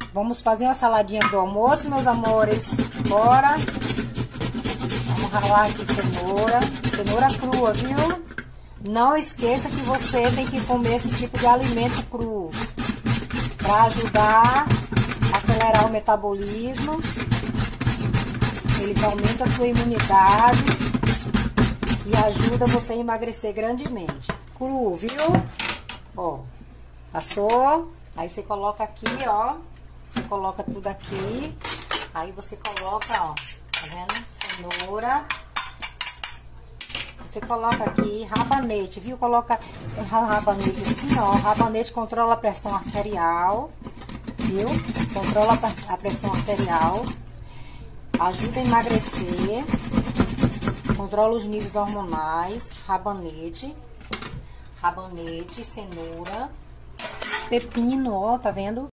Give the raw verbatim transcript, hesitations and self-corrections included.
Vamos fazer uma saladinha do almoço, meus amores. Bora. Vamos ralar aqui cenoura. Cenoura crua, viu? Não esqueça que você tem que comer esse tipo de alimento cru. Para ajudar a acelerar o metabolismo. Eles aumentam a sua imunidade. E ajuda você a emagrecer grandemente. Cru, viu? Ó. Passou. Aí você coloca aqui, ó. Você coloca tudo aqui. Aí você coloca, ó. Tá vendo? Cenoura. Você coloca aqui rabanete, viu? Coloca um rabanete assim, ó. Rabanete controla a pressão arterial. Viu? Controla a pressão arterial. Ajuda a emagrecer. Controla os níveis hormonais. Rabanete. Rabanete, cenoura. Pepino, ó, tá vendo?